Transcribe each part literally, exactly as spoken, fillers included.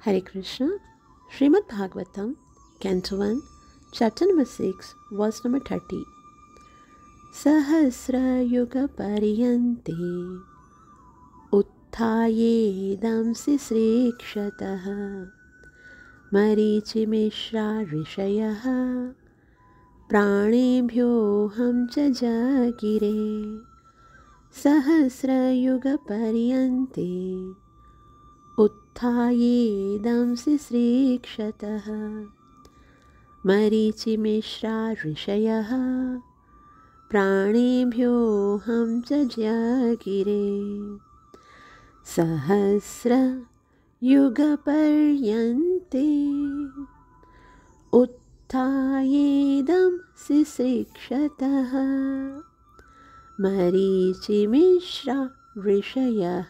Hare Krishna, Srimad Bhagavatam, Canto one, Chapter number six, Verse number thirty. Sahasra Yuga Pariyante Utthaye Srisrikshataha Marichi Mishra Rishayaha Pranebhyo Ham Cha Jagire Sahasra Yuga Pariyante उत्थायेदं सिस्रीक्षतः मरीचिमिश्रा ऋषयः प्राणेभ्योऽहं च जागिरे सहस्रयुगपर्यन्ते उत्थायेदं सिस्रीक्षतः मरीचिमिश्रा ऋषयः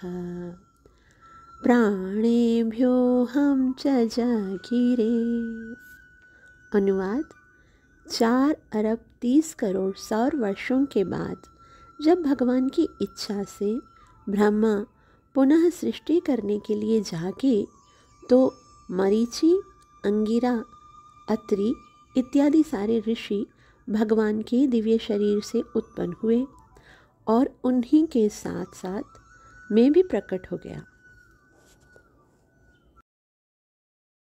प्राणेभ्योऽहं च जागिरे। अनुवाद। चार अरब तीस करोड़ सौर वर्षों के बाद जब भगवान की इच्छा से ब्रह्मा पुनः सृष्टि करने के लिए जागे तो मरीचि, अंगिरा, अत्रि इत्यादि सारे ऋषि भगवान के दिव्य शरीर से उत्पन्न हुए और उन्हीं के साथ साथ मैं भी प्रकट हो गया।